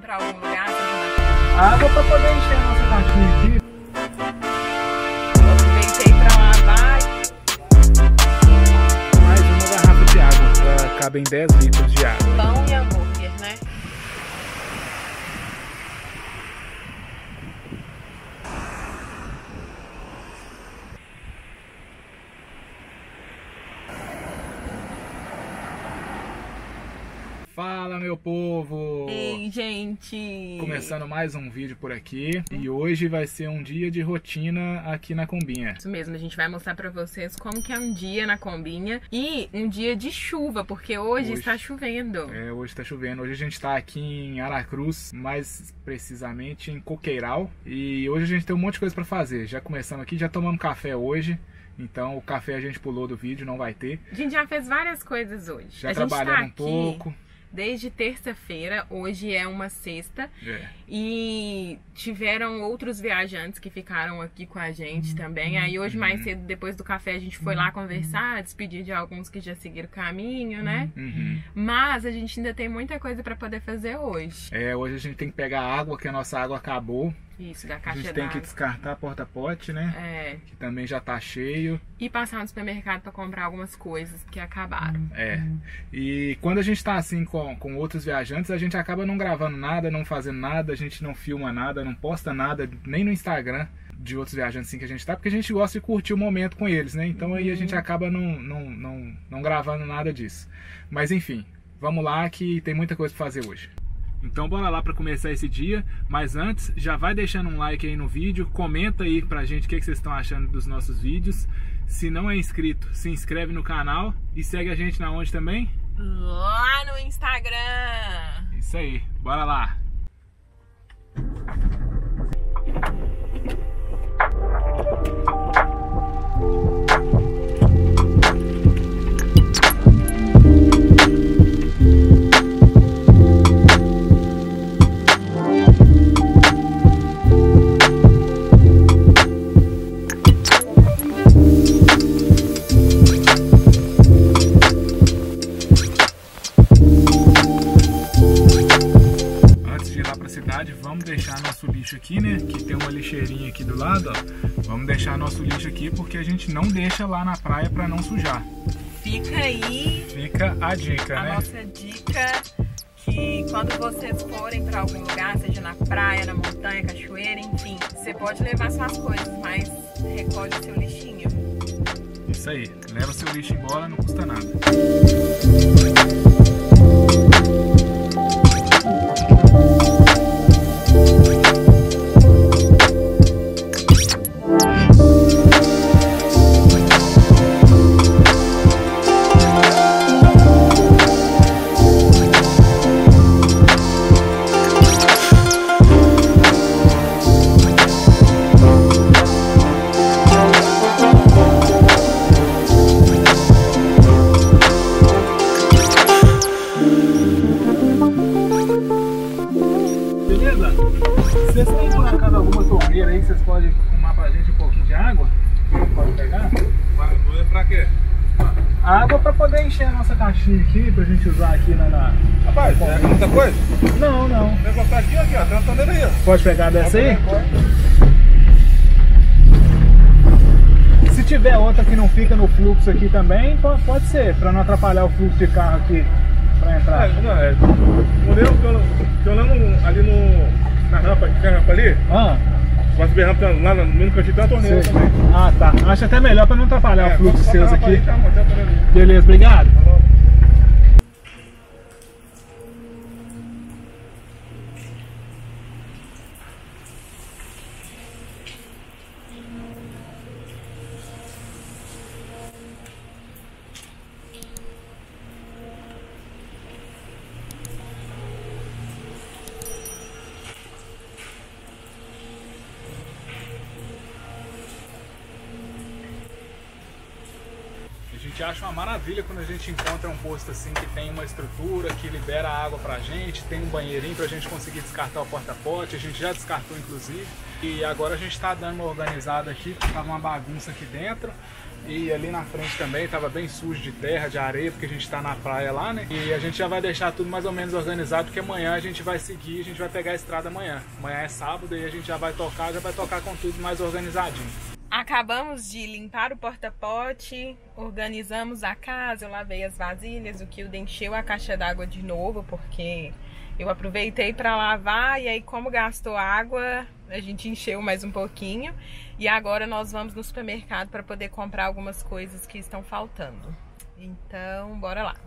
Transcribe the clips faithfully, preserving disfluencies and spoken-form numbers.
pra algum lugar? Água pra poder encher a nossa caixinha aqui. Aproveitei pra lavar. Mais uma garrafa de água, pra cabem dez litros de água. Pão e hambúrguer, né? Fala, meu povo! Ei, gente! Começando mais um vídeo por aqui. E hoje vai ser um dia de rotina aqui na Combinha. Isso mesmo, a gente vai mostrar pra vocês como que é um dia na Combinha. E um dia de chuva, porque hoje, Hoje. está chovendo. É, hoje tá chovendo. Hoje a gente tá aqui em Aracruz, mais precisamente em Coqueiral. E hoje a gente tem um monte de coisa pra fazer. Já começamos aqui, já tomamos café hoje. Então o café a gente pulou do vídeo, não vai ter. A gente já fez várias coisas hoje. Já a gente trabalhamos tá um aqui pouco. desde terça-feira, hoje é uma sexta. É. E tiveram outros viajantes que ficaram aqui com a gente também. Aí hoje mais cedo, depois do café, a gente foi lá conversar, despedir de alguns que já seguiram o caminho, né? Uhum. Mas a gente ainda tem muita coisa pra poder fazer hoje. É, hoje a gente tem que pegar água, que a nossa água acabou. Isso, da A caixa gente tem que d'água. descartar porta-pote, né? É, Que também já tá cheio. e passar no supermercado pra comprar algumas coisas que acabaram. É. E quando a gente tá assim com, com outros viajantes, a gente acaba não gravando nada, não fazendo nada, a gente não filma nada, não posta nada, nem no Instagram de outros viajantes assim que a gente tá, porque a gente gosta de curtir o momento com eles, né? Então aí a gente acaba não, não, não, não gravando nada disso. Mas enfim, vamos lá que tem muita coisa pra fazer hoje. Então bora lá para começar esse dia, mas antes já vai deixando um like aí no vídeo, comenta aí pra gente o que, que vocês estão achando dos nossos vídeos. Se não é inscrito, se inscreve no canal e segue a gente na onde também? Lá no Instagram! Isso aí, bora lá! Vamos deixar nosso lixo aqui, né? Que tem uma lixeirinha aqui do lado, ó. Vamos deixar nosso lixo aqui porque a gente não deixa lá na praia para não sujar. Fica aí Fica a dica, a né? nossa dica, que quando vocês forem para algum lugar, seja na praia, na montanha, cachoeira, enfim, você pode levar suas coisas, mas recolhe o seu lixinho. Isso aí, leva seu lixo embora, não custa nada. Vocês têm por acaso alguma torneira aí que vocês podem arrumar pra gente um pouquinho de água? Pode pegar? Doer pra quê? Água pra poder encher a nossa caixinha aqui, pra gente usar aqui na... na... Rapaz, é muita coisa? Não, não. Tem que colocar aqui, aqui, ó. Tem uma torneira aí, ó. Pode pegar dessa aí? Se tiver outra que não fica no fluxo aqui também, pode, pode ser, pra não atrapalhar o fluxo de carro aqui pra entrar. É, não, é. O modelo que eu, que eu lá no, ali no... na rampa, que tem a rampa ali, Ah, gosto de rampa lá no meio do cantinho, tem uma torneira sei. também. Ah, tá. Acho até melhor pra não atrapalhar É, o fluxo coloca seus a rampa aqui. ali, tá, amor, tem a torneira ali. Beleza, obrigado. Falou. gente acha uma maravilha quando a gente encontra um posto assim que tem uma estrutura, que libera água pra gente, tem um banheirinho pra gente conseguir descartar o porta-pote, a gente já descartou inclusive. E agora a gente tá dando uma organizada aqui, tava uma bagunça aqui dentro. E ali na frente também estava bem sujo de terra, de areia, porque a gente está na praia lá, né? E a gente já vai deixar tudo mais ou menos organizado, porque amanhã a gente vai seguir, a gente vai pegar a estrada amanhã. Amanhã é sábado e a gente já vai tocar, já vai tocar com tudo mais organizadinho. Acabamos de limpar o porta-pote, organizamos a casa, eu lavei as vasilhas, o Kilden encheu a caixa d'água de novo, porque eu aproveitei para lavar e aí como gastou água, a gente encheu mais um pouquinho. E agora nós vamos no supermercado para poder comprar algumas coisas que estão faltando. Então, bora lá.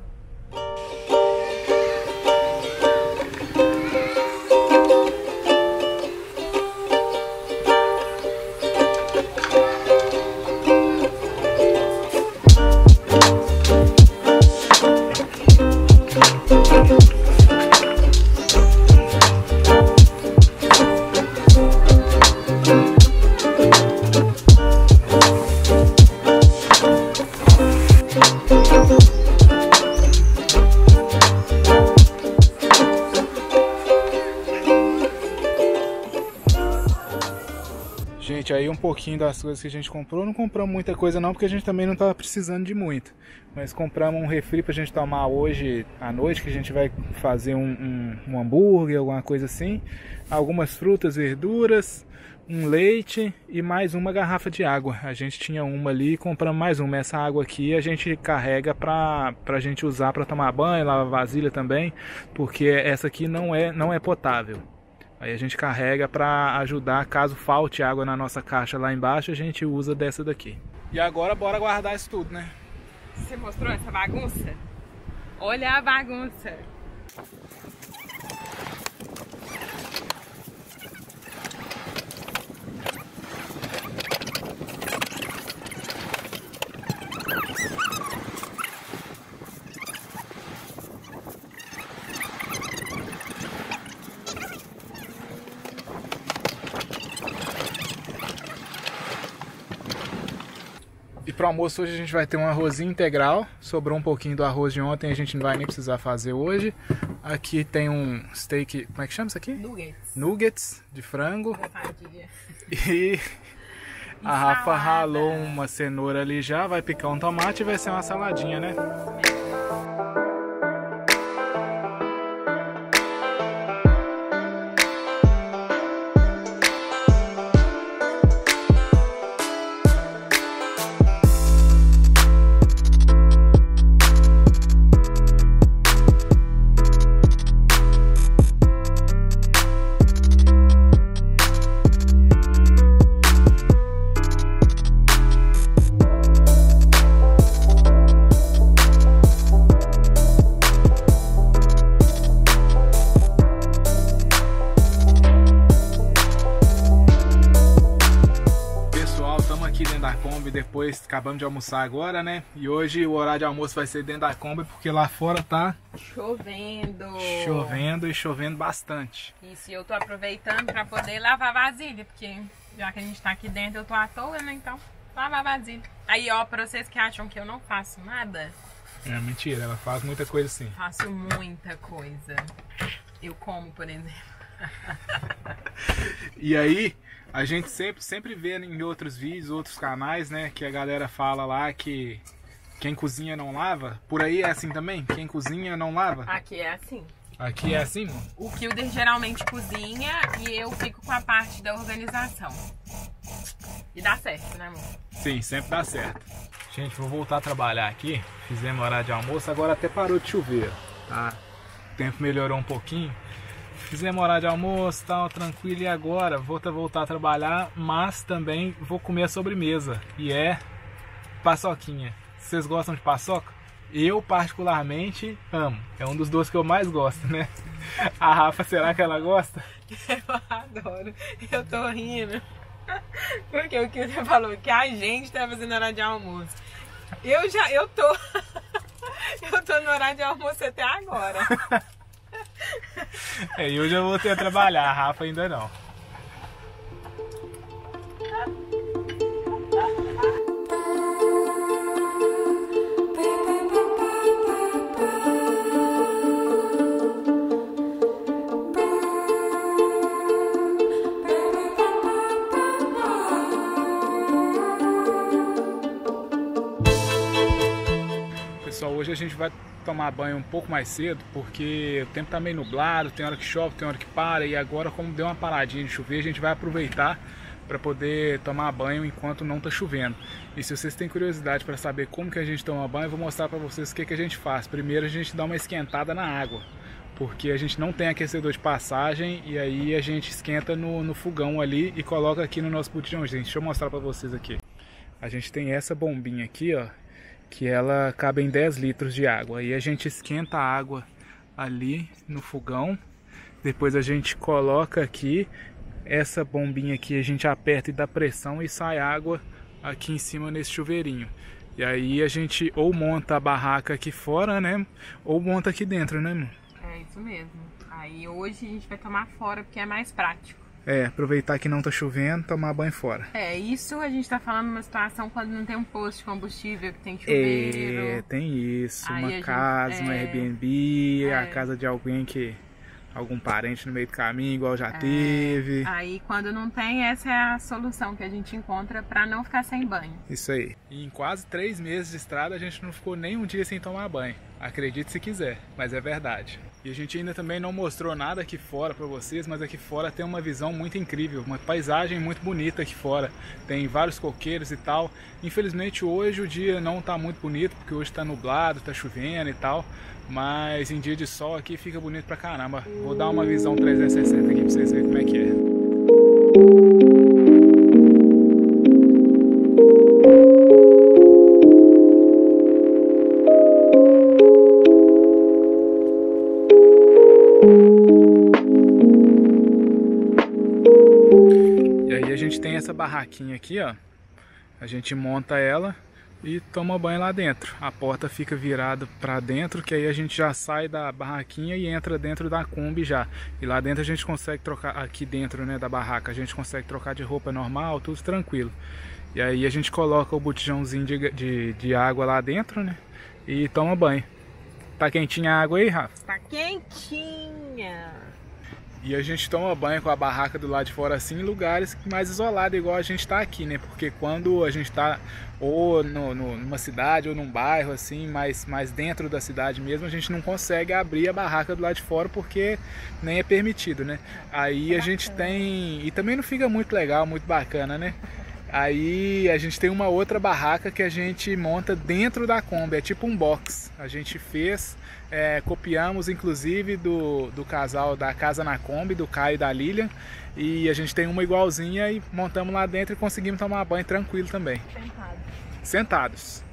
Gente, aí um pouquinho das coisas que a gente comprou, não compramos muita coisa não, porque a gente também não estava precisando de muito. Mas compramos um refri pra gente tomar hoje à noite, que a gente vai fazer um, um, um hambúrguer, alguma coisa assim. Algumas frutas, verduras, um leite e mais uma garrafa de água. A gente tinha uma ali e compramos mais uma. Essa água aqui a gente carrega pra, pra gente usar pra tomar banho, lavar vasilha também, porque essa aqui não é, não é potável. Aí a gente carrega para ajudar, caso falte água na nossa caixa lá embaixo, a gente usa dessa daqui. E agora bora guardar isso tudo, né? Você mostrou essa bagunça? Olha a bagunça! E pro almoço hoje a gente vai ter um arrozinho integral. Sobrou um pouquinho do arroz de ontem, a gente não vai nem precisar fazer hoje. Aqui tem um steak, como é que chama isso aqui? Nuggets. Nuggets de frango. Safadinha. E a Rafa salada. ralou uma cenoura ali já, vai picar um tomate e vai ser uma saladinha, né? Depois acabamos de almoçar agora, né? E hoje o horário de almoço vai ser dentro da Kombi, porque lá fora tá Chovendo. chovendo e chovendo bastante. Isso, e eu tô aproveitando pra poder lavar vasilha, porque já que a gente tá aqui dentro eu tô à toa, né? Então, lavar vasilha. Aí, ó, pra vocês que acham que eu não faço nada... É mentira, ela faz muita coisa assim. Faço muita coisa. Eu como, por exemplo. E aí... A gente sempre, sempre vê em outros vídeos, outros canais, né, que a galera fala lá que quem cozinha não lava. Por aí é assim também? Quem cozinha não lava? Aqui é assim. Aqui é assim, mano? O Kilden geralmente cozinha e eu fico com a parte da organização. E dá certo, né, amor? Sim, sempre dá certo. Gente, vou voltar a trabalhar aqui. Fizemos horário de almoço, agora até parou de chover, tá? O tempo melhorou um pouquinho. Fizemos horário de almoço, tal, tranquilo, e agora vou voltar a trabalhar, mas também vou comer a sobremesa, e é paçoquinha. Vocês gostam de paçoca? Eu particularmente amo, é um dos doces que eu mais gosto, né? A Rafa, será que ela gosta? Eu adoro, eu tô rindo, porque o que você falou, que a gente tá fazendo horário de almoço. Eu já, eu tô, eu tô no horário de almoço até agora. É, e hoje eu vou ter a trabalhar, a Rafa ainda não. gente vai tomar banho um pouco mais cedo, porque o tempo tá meio nublado, tem hora que chove, tem hora que para, e agora como deu uma paradinha de chover, a gente vai aproveitar para poder tomar banho enquanto não tá chovendo. E se vocês têm curiosidade para saber como que a gente toma banho, eu vou mostrar para vocês o que que a gente faz. Primeiro a gente dá uma esquentada na água, porque a gente não tem aquecedor de passagem, e aí a gente esquenta no, no fogão ali e coloca aqui no nosso botijão. Gente, deixa eu mostrar para vocês aqui. A gente tem essa bombinha aqui, ó, que ela cabe em dez litros de água. Aí a gente esquenta a água ali no fogão, depois a gente coloca aqui essa bombinha aqui, a gente aperta e dá pressão e sai água aqui em cima nesse chuveirinho. E aí a gente ou monta a barraca aqui fora, né, ou monta aqui dentro, né, amor? É isso mesmo. Aí hoje a gente vai tomar fora porque é mais prático. É, aproveitar que não tá chovendo, tomar banho fora. É, isso a gente tá falando numa situação quando não tem um posto de combustível, que tem chuveiro. É, tem isso. Aí uma a gente- casa, é, uma Airbnb, é. a casa de alguém que... algum parente no meio do caminho, igual já É. teve. Aí quando não tem, essa é a solução que a gente encontra pra não ficar sem banho. Isso aí. E em quase três meses de estrada, a gente não ficou nem um dia sem tomar banho. Acredite se quiser, mas é verdade. E a gente ainda também não mostrou nada aqui fora pra vocês, mas aqui fora tem uma visão muito incrível, uma paisagem muito bonita aqui fora. Tem vários coqueiros e tal. Infelizmente hoje o dia não tá muito bonito, porque hoje tá nublado, tá chovendo e tal. Mas em dia de sol aqui fica bonito pra caramba. Vou dar uma visão trezentos e sessenta aqui pra vocês verem como é que é. E aí a gente tem essa barraquinha aqui, ó. A gente monta ela e toma banho lá dentro. A porta fica virada para dentro, que aí a gente já sai da barraquinha e entra dentro da Kombi já. E lá dentro a gente consegue trocar, aqui dentro, né, da barraca, a gente consegue trocar de roupa normal, tudo tranquilo. E aí a gente coloca o botijãozinho de, de, de água lá dentro, né, e toma banho. Tá quentinha a água aí, Rafa? Tá quentinha! E a gente toma banho com a barraca do lado de fora assim em lugares mais isolados, igual a gente tá aqui, né? Porque quando a gente tá ou no, no, numa cidade ou num bairro assim, mais, mais dentro da cidade mesmo, a gente não consegue abrir a barraca do lado de fora porque nem é permitido, né? Aí a gente tem... E também não fica muito legal, muito bacana, né? Aí a gente tem uma outra barraca que a gente monta dentro da Kombi, é tipo um box. A gente fez, é, copiamos inclusive do, do casal da Casa na Kombi, do Caio e da Lilian. E a gente tem uma igualzinha e montamos lá dentro e conseguimos tomar banho tranquilo também. Sentado. Sentados.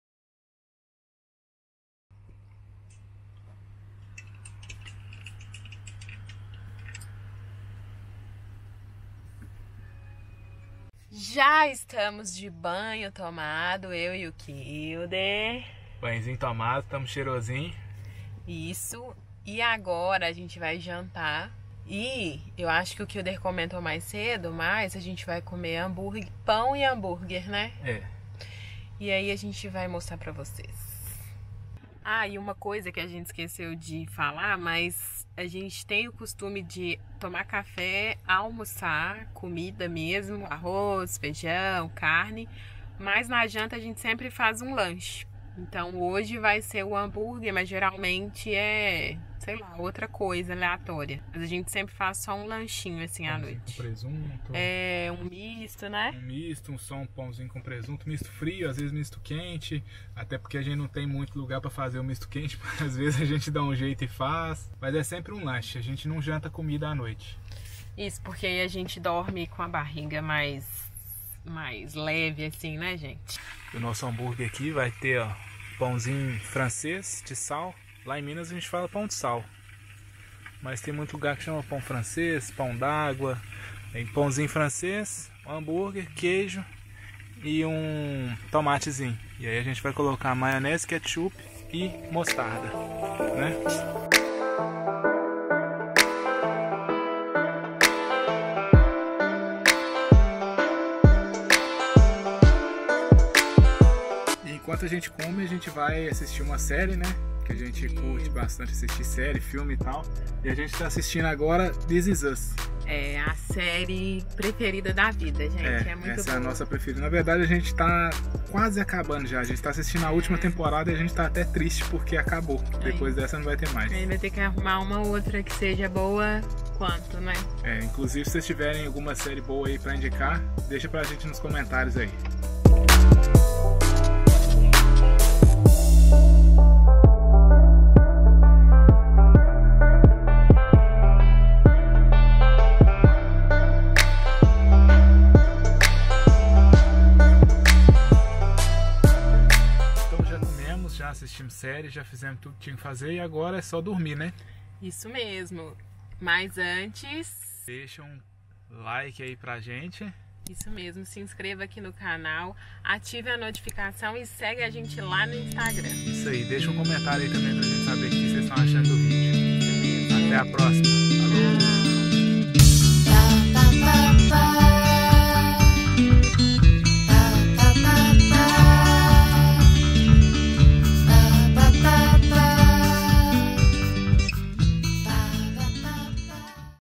Já estamos de banho tomado, eu e o Kilder. Banhozinho tomado, estamos cheirosinho. Isso. E agora a gente vai jantar. E eu acho que o Kilder comentou mais cedo, mas a gente vai comer hambúrguer, pão e hambúrguer, né? É. E aí a gente vai mostrar pra vocês. Ah, e uma coisa que a gente esqueceu de falar, mas a gente tem o costume de tomar café, almoçar, comida mesmo, arroz, feijão, carne, mas na janta a gente sempre faz um lanche. Então hoje vai ser o hambúrguer, mas geralmente é, sei lá, outra coisa aleatória. Mas a gente sempre faz só um lanchinho assim à Pãozinho noite. com presunto. É um misto, né? Um misto, um só um pãozinho com presunto, misto frio, às vezes misto quente, até porque a gente não tem muito lugar para fazer o misto quente, às vezes a gente dá um jeito e faz, mas é sempre um lanche, a gente não janta comida à noite. Isso, porque aí a gente dorme com a barriga mais, mais leve assim, né, gente? O nosso hambúrguer aqui vai ter, ó, pãozinho francês de sal. Lá em Minas a gente fala pão de sal, mas tem muito lugar que chama pão francês, pão d'água. Tem pãozinho francês, um hambúrguer, queijo e um tomatezinho. E aí a gente vai colocar maionese, ketchup e mostarda, né? Enquanto a gente come, a gente vai assistir uma série, né? que a gente curte bastante assistir série, filme e tal. E a gente tá assistindo agora This Is Us. É a série preferida da vida, gente. É, é muito essa boa. é a nossa preferida. Na verdade, a gente tá quase acabando já. A gente tá assistindo a última é. temporada e a gente tá até triste porque acabou. É. Depois dessa não vai ter mais. Aí vai ter que arrumar uma outra que seja boa quanto, né? É, inclusive se vocês tiverem alguma série boa aí pra indicar, deixa pra gente nos comentários aí. Já assistimos série, já fizemos tudo que tinha que fazer e agora é só dormir, né? Isso mesmo. Mas antes... deixa um like aí pra gente. Isso mesmo. Se inscreva aqui no canal, ative a notificação e segue a gente lá no Instagram. Isso aí. Deixa um comentário aí também pra gente saber o que vocês estão achando do vídeo. Até a próxima.